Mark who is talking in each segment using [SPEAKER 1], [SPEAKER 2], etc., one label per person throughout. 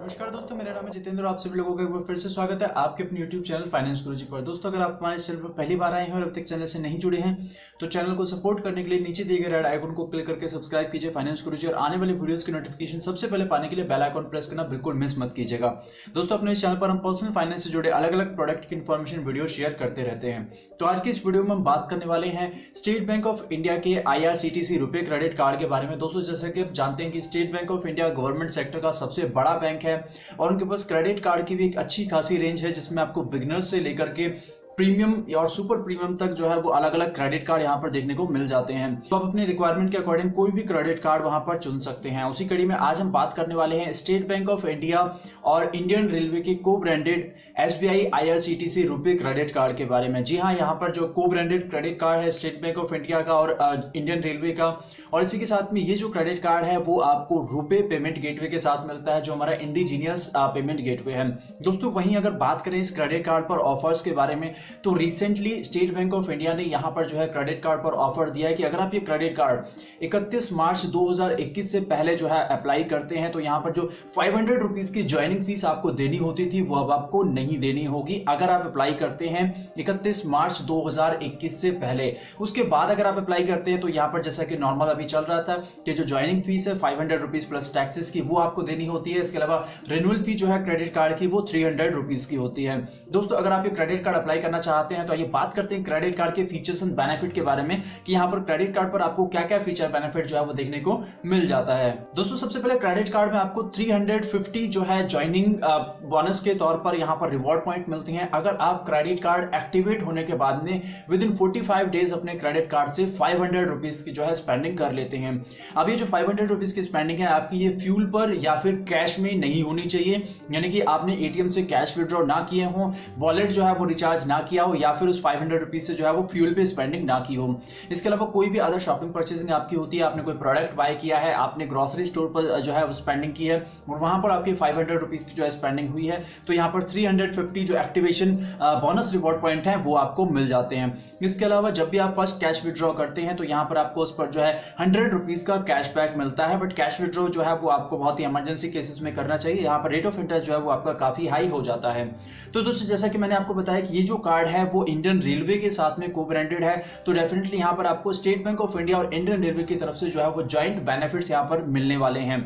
[SPEAKER 1] नमस्कार दोस्तों, मेरा नाम है जितेंद्र। आप सभी लोगों का एक बार फिर से स्वागत है आपके अपने YouTube चैनल फाइनेंस गुरुजी पर। दोस्तों, अगर आप हमारे चैनल पर पहली बार आए हैं और अब तक चैनल से नहीं जुड़े हैं तो चैनल को सपोर्ट करने के लिए नीचे दिए गए रेड आइकन को क्लिक करके सब्सक्राइब कीजिए फाइनेंस गुरुजी, और आने वाले वीडियोस की नोटिफिकेशन सबसे पहले पाने के लिए बेल आइकन प्रेस करना बिल्कुल मिस मत कीजिएगा। दोस्तों, अपने इस चैनल पर हम पर्सनल फाइनेंस से जुड़े अलग अलग प्रोडक्ट की इन्फॉर्मेशन वीडियो शेयर करते रहते हैं। तो आज की इस वीडियो में हम बात करने वाले हैं स्टेट बैंक ऑफ इंडिया के IRCTC रुपए क्रेडिट कार्ड के बारे में। दोस्तों, जैसे कि आप जानते हैं कि State Bank of India government sector का सबसे बड़ा बैंक है और उनके पास क्रेडिट कार्ड की भी एक अच्छी खासी रेंज है, जिसमें आपको बिगिनर्स से लेकर के प्रीमियम और सुपर प्रीमियम तक जो है वो अलग अलग क्रेडिट कार्ड यहाँ पर देखने को मिल जाते हैं। तो आप अपनी रिक्वायरमेंट के अकॉर्डिंग कोई भी क्रेडिट कार्ड वहां पर चुन सकते हैं। उसी कड़ी में आज हम बात करने वाले हैं स्टेट बैंक ऑफ इंडिया और इंडियन रेलवे के co branded SBI IRCTC RuPay credit card के बारे में। जी हाँ, यहाँ पर जो को ब्रांडेड क्रेडिट कार्ड है स्टेट बैंक ऑफ इंडिया का और इंडियन रेलवे का, और इसी के साथ में ये जो क्रेडिट कार्ड है वो आपको रुपे पेमेंट गेटवे के साथ मिलता है, जो हमारा इंडिजीनियस पेमेंट गेटवे है। दोस्तों, वहीं अगर बात करें इस क्रेडिट कार्ड पर ऑफर्स के बारे में, तो recently State Bank of India ने यहां पर जो है क्रेडिट कार्ड पर ऑफर दिया है कि अगर आप ये क्रेडिट कार्ड 31 मार्च 2021 से पहले जो है अप्लाई करते हैं तो यहां पर जो 500 रुपीज की ज्वाइनिंग फीस आपको देनी होती थी वो अब आपको नहीं देनी होगी अगर आप अप्लाई करते हैं 31 मार्च 2021 से पहले। उसके बाद अगर आप अप्लाई करते हैं तो यहां पर जैसा कि नॉर्मल अभी चल रहा था कि जो ज्वाइनिंग फीस है 500 रुपीज प्लस टैक्सेस की वो आपको देनी होती है। इसके अलावा रिन्यूअल फी जो है क्रेडिट कार्ड की वो 300 रुपीज की होती है। दोस्तों, अगर आप ये क्रेडिट कार्ड अप्लाई करना चाहते हैं तो आइए बात करते हैं क्रेडिट कार्ड के फीचर्स एंड बेनिफिट के बारे में कि यहाँ पर क्रेडिट कार्ड पर आपको क्या क्या फीचर बेनिफिट जो है वो देखने को मिल जाता है। दोस्तों, सबसे पहले क्रेडिट कार्ड में आपको 350 जो है ज्वाइनिंग बोनस के तौर पर यहाँ पर रिवॉर्ड पॉइंट मिलती हैं अगर आप क्रेडिट कार्ड एक्टिवेट होने के बाद में विद इन 45 डेज अपने क्रेडिट कार्ड से 500 रुपीज की जो है स्पेंडिंग कर लेते हैं। अब ये जो 500 रुपीज की स्पेंडिंग है आपकी ये फ्यूल पर या फिर कैश में नहीं होनी चाहिए, यानी कि आपने ATM से कैश विड्रॉ ना किए हो, वॉलेट जो है वो रिचार्ज ना किया हो या फिर उस 500 रुपीज से जो है वो फ्यूल पे स्पेंडिंग ना की हो। इसके अलावा कोई भी अदर शॉपिंग परचेसिंग आपकी होती है, आपने कोई प्रोडक्ट बाय किया है, आपने ग्रोसरी स्टोर पर जो है स्पेंडिंग की है और वहां पर आपकी 500 रुपीज की जो है स्पेंडिंग हुई है, तो यहाँ पर 350 जो एक्टिवेशन बोनस रिवॉर्ड पॉइंट है वो आपको मिल जाते हैं। इसके अलावा जब भी आप फर्स्ट कैश विड्रॉ करते हैं तो यहाँ पर आपको उस पर जो है 100 रुपीज का कैशबैक मिलता है, बट कैश विड्रॉ जो है वो आपको बहुत ही इमरजेंसी केसेस में करना चाहिए। यहाँ पर रेट ऑफ इंटरेस्ट जो है वो आपका काफी हाई हो जाता है। तो दोस्तों, जैसा कि मैंने आपको बताया कि ये जो कार्ड है वो इंडियन रेलवे के साथ में को ब्रांडेड है, तो डेफिनेटली यहाँ पर आपको स्टेट बैंक ऑफ इंडिया और इंडियन रेलवे की तरफ से जो है वो जॉइंट बेनिफिट्स यहाँ पर मिलने वाले हैं।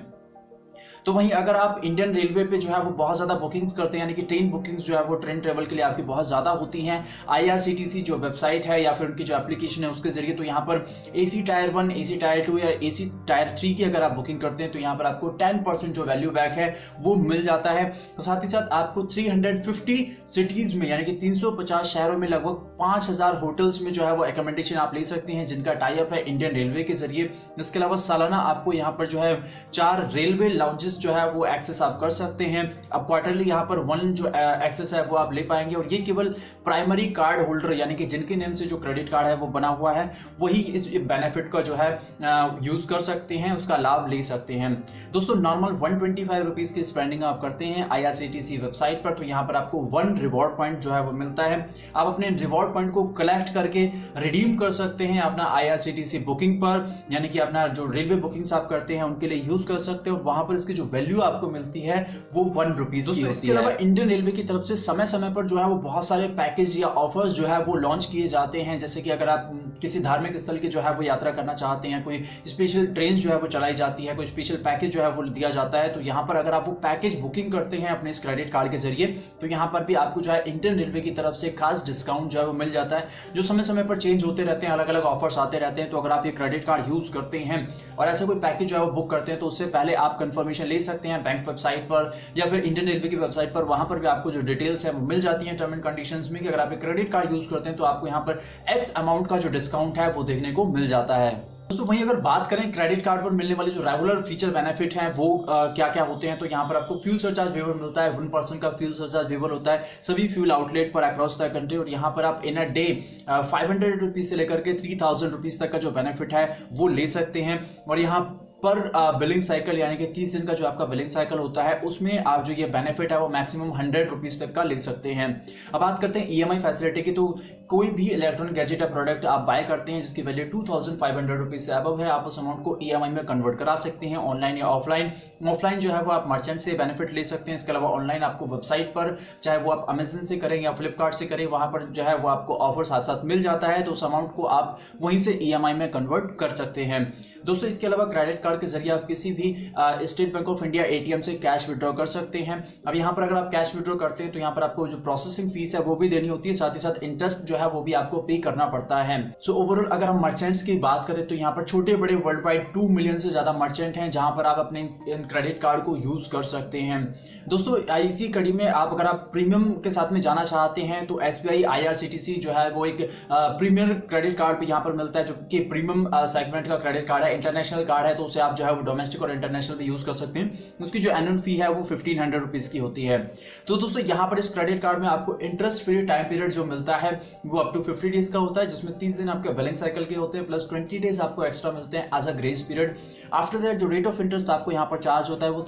[SPEAKER 1] तो वहीं अगर आप इंडियन रेलवे पे जो है वो बहुत ज्यादा बुकिंग्स करते हैं, यानी कि ट्रेन बुकिंग्स जो है वो ट्रेन ट्रेवल के लिए आपकी बहुत ज्यादा होती हैं, IRCTC जो वेबसाइट है या फिर उनकी जो एप्लीकेशन है उसके जरिए, तो यहाँ पर AC टायर 1, AC टायर 2 या AC टायर 3 की अगर आप बुकिंग करते हैं तो यहाँ पर आपको 10% जो वैल्यू बैक है वो मिल जाता है। तो साथ ही साथ आपको 350 सिटीज में यानी कि 350 शहरों में लगभग 5000 होटल्स में जो है वो एकोमोडेशन आप ले सकते हैं जिनका टाई अप है इंडियन रेलवे के जरिए। इसके अलावा सालाना आपको यहाँ पर जो है 4 रेलवे लाउंजेस जो है वो एक्सेस आप कर सकते हैं। अब क्वार्टरली यहाँ पर 1 जो एक्सेस है वो आप ले पाएंगे, और ये केवल प्राइमरी कार्ड होल्डर यानी कि जिनके नेम से जो क्रेडिट कार्ड है वो बना हुआ है वही इस बेनिफिट का जो है यूज कर सकते हैं, उसका लाभ ले सकते हैं। दोस्तों, नॉर्मल 125 रुपीज की स्पेंडिंग आप करते हैं IRCTC वेबसाइट पर तो यहाँ पर आपको 1 रिवॉर्ड पॉइंट जो है वो मिलता है। आप अपने रिवॉर्ड पॉइंट को कलेक्ट करके रिडीम कर सकते हैं अपना IRCTC बुकिंग पर, यानी कि अपना जो रेलवे बुकिंग्स आप करते हैं उनके लिए यूज कर सकते हैं, और वहां पर इसकी जो वैल्यू आपको मिलती है वो 1 रुपीज की होती है। इसके अलावा इंडियन रेलवे की तरफ से समय समय पर जो है वो बहुत सारे पैकेज या ऑफर्स जो है वो लॉन्च किए जाते हैं, जैसे कि अगर आप किसी धार्मिक स्थल की जो है वो यात्रा करना चाहते हैं, कोई स्पेशल ट्रेन जो है वो चलाई जाती है, कोई स्पेशल पैकेज जो है वो दिया जाता है, तो यहाँ पर अगर आप वो पैकेज बुकिंग करते हैं अपने इस क्रेडिट कार्ड के जरिए तो यहाँ पर भी आपको जो है इंडियन रेलवे की तरफ से खास डिस्काउंट जो है वो मिल जाता है, जो समय समय पर चेंज होते रहते हैं, अलग अलग ऑफर्स आते रहते हैं। तो अगर आप ये क्रेडिट कार्ड यूज करते हैं और ऐसा कोई पैकेज जो है वो बुक करते हैं तो उससे पहले आप कंफर्मेशन ले सकते हैं बैंक वेबसाइट पर या फिर इंडियन रेलवे की वेबसाइट पर। वहां पर भी आपको जो डिटेल्स है वो मिल जाती हैं टर्म एंड कंडीशंस में कि अगर आप क्रेडिट कार्ड यूज करते हैं तो आपको यहाँ पर X अमाउंट का जो डिस्काउंट है वो देखने को मिल जाता है। दोस्तों, वहीं अगर बात करें क्रेडिट कार्ड पर मिलने वाले जो रेगुलर फीचर बेनिफिट हैं वो क्या क्या होते हैं, तो यहाँ पर आपको फ्यूल सरचार्ज वेवर मिलता है, 1% का फ्यूल सरचार्ज वेवर होता है सभी फ्यूल आउटलेट पर अक्रॉस द कंट्री, और यहाँ पर आप इन अ डे 500 रुपीज से लेकर के 3000 रुपीज तक का जो बेनिफिट है वो ले सकते हैं। और यहाँ पर बिलिंग साइकिल यानी कि 30 दिन का जो आपका बिलिंग साइकिल होता है उसमें आप जो ये बेनिफिट है वो मैक्सिमम 100 रुपीज तक का ले सकते हैं। अब बात करते हैं EMI फैसिलिटी की, तो कोई भी इलेक्ट्रॉनिक गैजेट या प्रोडक्ट आप बाय करते हैं जिसकी वैल्यू 2500 रुपीज से अबव है, आप उस अमाउंट को EMI में कन्वर्ट करा सकते हैं, ऑनलाइन या ऑफलाइन। ऑफलाइन जो है वो आप मर्चेंट से बेनिफिट ले सकते हैं। इसके अलावा ऑनलाइन आपको वेबसाइट पर, चाहे वो आप अमेजन से करें या फ्लिपकार्ट से करें, वहां पर जो है वो आपको ऑफर साथ साथ मिल जाता है, तो उस अमाउंट को आप वहीं से EMI में कन्वर्ट कर सकते हैं। दोस्तों इसके अलावा क्रेडिट कार्ड के जरिए आप किसी भी State Bank of India ATM से कैश विड्रॉ कर सकते हैं। अब यहाँ पर अगर आप कैश विड्रॉ करते हैं तो यहाँ पर आपको जो प्रोसेसिंग फीस है वो भी देनी होती है, साथ ही साथ इंटरेस्ट जो है वो भी आपको पे करना पड़ता है। सो ओवरऑल अगर हम मर्चेंट्स की बात करें तो यहाँ पर छोटे बड़े वर्ल्ड वाइड 2 मिलियन से ज्यादा मर्चेंट हैं जहां पर आप अपने क्रेडिट कार्ड को यूज कर सकते हैं। दोस्तों इसी कड़ी में अगर आप प्रीमियम के साथ में जाना चाहते हैं तो SBI IRCTC जो है वो एक प्रीमियर क्रेडिट कार्ड भी यहाँ पर मिलता है, जो कि प्रीमियम सेगमेंट का क्रेडिट कार्ड है, इंटरनेशनल कार्ड है, तो उसे आप जो है वो डोमेस्टिक और इंटरनेशनल भी यूज कर सकते हैं। उसकी जो एनुअल फी है वो 1500 रुपीज की होती है। तो दोस्तों यहाँ पर इस क्रेडिट कार्ड में आपको इंटरेस्ट फ्री टाइम पीरियड जो मिलता है वो अप टू 50 डेज का होता है, जिसमें 30 दिन आपके बिलिंग साइकिल के होते हैं, प्लस 20 डेज आपको एक्स्ट्रा मिलते हैं as a grace period. After that जो रेट ऑफ इंटरेस्ट आपको यहाँ पर चार्ज होता है वो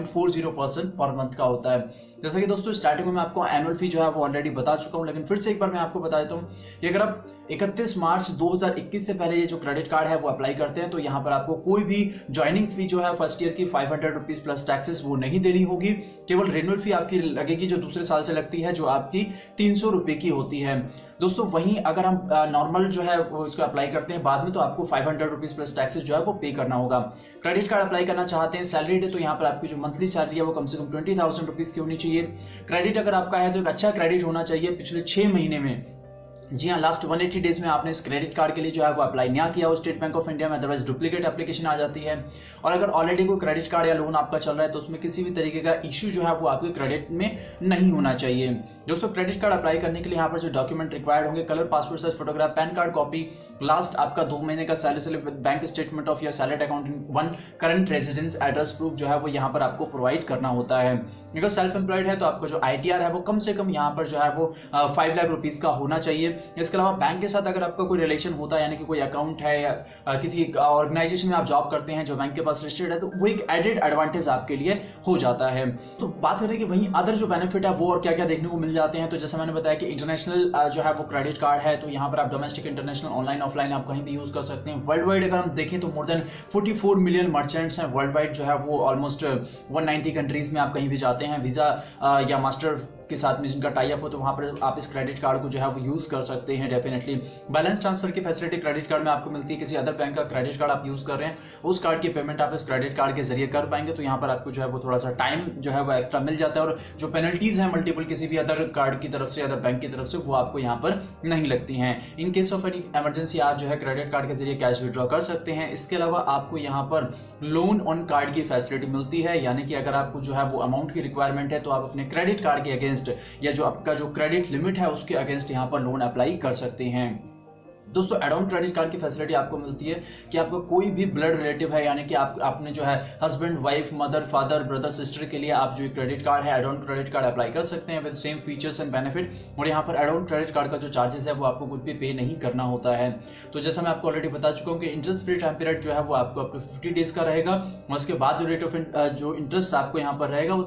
[SPEAKER 1] 3.40% पर मंथ का होता है। जैसा कि दोस्तों स्टार्टिंग में मैं आपको एनुअल फी जो है वो ऑलरेडी बता चुका हूं, लेकिन फिर से एक बार मैं आपको बता देता हूं कि अगर आप 31 मार्च 2021 से पहले ये जो क्रेडिट कार्ड है वो अप्लाई करते हैं तो यहाँ पर आपको कोई भी ज्वाइनिंग फी जो है फर्स्ट ईयर की 500 रुपीज प्लस टैक्सेस वो नहीं देनी होगी। केवल रिन्यूअल फी आपकी लगेगी जो दूसरे साल से लगती है, जो आपकी 300 रुपए की होती है। दोस्तों वहीं अगर हम नॉर्मल जो है वो इसको अप्लाई करते हैं बाद में तो आपको 500 रुपीज प्लस टैक्सेस जो है वो पे करना होगा। क्रेडिट कार्ड अप्लाई करना चाहते हैं सैलरीड, तो यहाँ पर आपकी जो मंथली सैलरी है वो कम से कम 20,000 रुपीज की होनी चाहिए। क्रेडिट अगर आपका है तो एक अच्छा क्रेडिट होना चाहिए पिछले 6 महीने में। जी हाँ, लास्ट 180 डेज में आपने इस क्रेडिट कार्ड के लिए जो है वो अप्लाई ना किया हो स्टेट बैंक ऑफ इंडिया में, अदरवाइज डुप्लीकेट एप्लीकेशन आ जाती है। और अगर ऑलरेडी कोई क्रेडिट कार्ड या लोन आपका चल रहा है तो उसमें किसी भी तरीके का इश्यू जो है वो आपके क्रेडिट में नहीं होना चाहिए। दोस्तों क्रेडिट कार्ड अप्लाई करने के लिए यहाँ पर जो डॉक्यूमेंट रिक्वायर्ड होंगे, colour passport size photograph, PAN card copy, last आपका 2 महीने का salary slip with bank statement of your salary account in 1 current residence address proof जो है वो यहाँ पर आपको प्रोवाइड करना होता है। अगर सेल्फ एम्प्लॉयड है तो आपका जो ITR है वो कम से कम यहाँ पर जो है वो 5 लाख रुपीज का होना चाहिए। इसके अलावा बैंक के साथ अगर आपका कोई रिलेशन होता है, यानी कि कोई अकाउंट है या किसी ऑर्गेनाइजेशन में आप जॉब करते हैं जो बैंक के पास रजिस्टर्ड है, तो वो एक एडेड एडवांटेज आपके लिए हो जाता है। तो बात करें कि वहीं अदर जो बेनिफिट है वो और क्या क्या देखने को मिल जाते हैं, तो जैसे मैंने बताया कि इंटरनेशनल जो है वो क्रेडिट कार्ड है, तो यहाँ पर आप डोमेस्टिक, इंटरनेशनल, ऑनलाइन, ऑफलाइन आप कहीं भी यूज कर सकते हैं। वर्ल्ड वाइड अगर हम देखें तो मोर देन 44 मिलियन मर्चेंट्स हैं वर्ल्ड वाइड, जो है वो ऑलमोस्ट 190 कंट्रीज में आप कहीं भी जाते हैं वीजा या मास्टर के साथ में जिनका टाई अप हो, तो वहां पर आप इस क्रेडिट कार्ड को जो है वो यूज कर सकते हैं डेफिनेटली। बैलेंस ट्रांसफर की फैसिलिटी क्रेडिट कार्ड में आपको मिलती है। किसी अदर बैंक का क्रेडिट कार्ड आप यूज कर रहे हैं, उस कार्ड की पेमेंट आप इस क्रेडिट कार्ड के जरिए कर पाएंगे, तो यहाँ पर आपको जो है वो थोड़ा सा टाइम जो है वो एक्स्ट्रा मिल जाता है, और जो पेनल्टीज है मल्टीपल किसी भी अदर कार्ड की तरफ से, अदर बैंक की तरफ से, वो आपको यहाँ पर नहीं लगती हैं। In case of any emergency आप जो है क्रेडिट कार्ड के जरिए कैश विड्रॉ कर सकते हैं। इसके अलावा आपको यहाँ पर लोन ऑन कार्ड की फैसिलिटी मिलती है, यानी कि अगर आपको जो है वो अमाउंट की रिक्वायरमेंट है तो आप अपने क्रेडिट कार्ड के अगेंस्ट या जो आपका जो क्रेडिट लिमिट है उसके अगेंस्ट यहाँ पर लोन अप्लाई कर सकते हैं। दोस्तों एड ऑन क्रेडिट कार्ड की फैसिलिटी आपको मिलती है कि आपको कोई भी ब्लड रिलेटिव है, यानी कि आपने जो है husband, wife, mother, father, brother, sister के लिए आप जो क्रेडिट कार्ड है add on credit card apply कर सकते हैं with same features and benefit. और यहाँ पर एड ऑन क्रेडिट कार्ड का जो चार्जेस है वो आपको कुछ भी पे नहीं करना होता है। तो जैसा मैं आपको ऑलरेडी बता चुका हूँ कि इंटरेस्ट फ्री टाइम पीरियड जो है वो आपको अप टू 50 डेज का रहेगा, और उसके बाद जो रेट ऑफ जो इंटरेस्ट आपको यहाँ पर रहेगा वो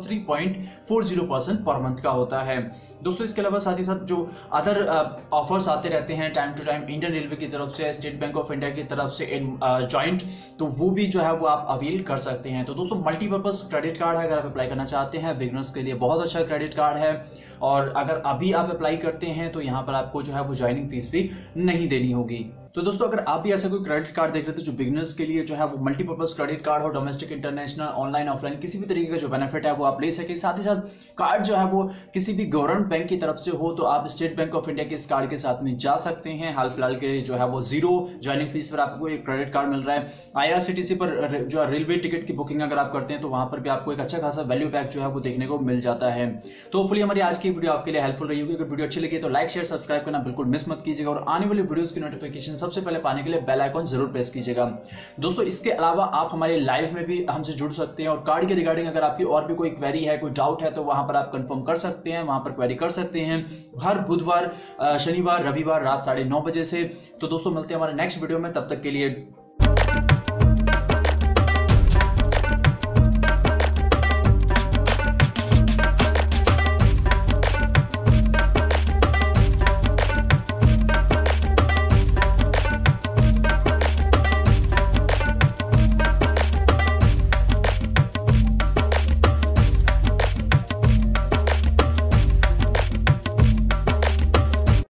[SPEAKER 1] 3.40% पर मंथ का होता है। दोस्तों इसके अलावा साथ ही साथ जो अदर ऑफर्स आते रहते हैं time to time Indian railway की तरफ से, स्टेट बैंक ऑफ इंडिया की तरफ से जॉइंट, तो वो भी जो है वो आप अवेल कर सकते हैं। तो दोस्तों मल्टीपर्पज क्रेडिट कार्ड है, अगर आप अप्लाई करना चाहते हैं बिगनर्स के लिए बहुत अच्छा क्रेडिट कार्ड है, और अगर अभी आप अप्लाई करते हैं तो यहाँ पर आपको जो है वो ज्वाइनिंग फीस भी नहीं देनी होगी। तो दोस्तों अगर आप भी ऐसा कोई क्रेडिट कार्ड देख रहे थे जो बिगनर्स के लिए जो है वो मल्टीपर्पज क्रेडिट कार्ड हो, डोमेस्टिक, इंटरनेशनल, ऑनलाइन, ऑफलाइन, किसी भी तरीके का जो बेनिफिट है वो आप ले सके, साथ ही साथ कार्ड जो है वो किसी भी गवर्नमेंट बैंक की तरफ से हो, तो आप स्टेट बैंक ऑफ इंडिया के इस कार्ड के साथ में जा सकते हैं। हाल फिलहाल के लिए जो है वो 0 ज्वाइनिंग फीस पर आपको एक क्रेडिट कार्ड मिल रहा है। IRCTC पर जो रेलवे टिकट की बुकिंग अगर आप करते हैं तो वहां पर भी आपको एक अच्छा खासा वैल्यू बैक जो है वो देखने को मिल जाता है। तो होपफुली हमारी आज की वीडियो आपके लिए हेल्पफुल रही होगी। अगर वीडियो अच्छी लगी तो लाइक, शेयर, सब्सक्राइब करना बिल्कुल मिस मत कीजिएगा, और आने वाली वीडियोस की नोटिफिकेशन सबसे पहले पाने के लिए बेल आइकन जरूर प्रेस कीजिएगा। दोस्तों इसके अलावा आप हमारे लाइव में भी हमसे जुड़ सकते हैं, और कार्ड के रिगार्डिंग अगर आपकी और भी कोई क्वेरी है, कोई डाउट है, तो वहां पर आप कंफर्म कर सकते हैं, वहां पर क्वेरी कर सकते हैं हर बुधवार, शनिवार, रविवार रात 9:30 बजे से। तो दोस्तों मिलते हैं हमारे नेक्स्ट वीडियो में, तब तक के लिए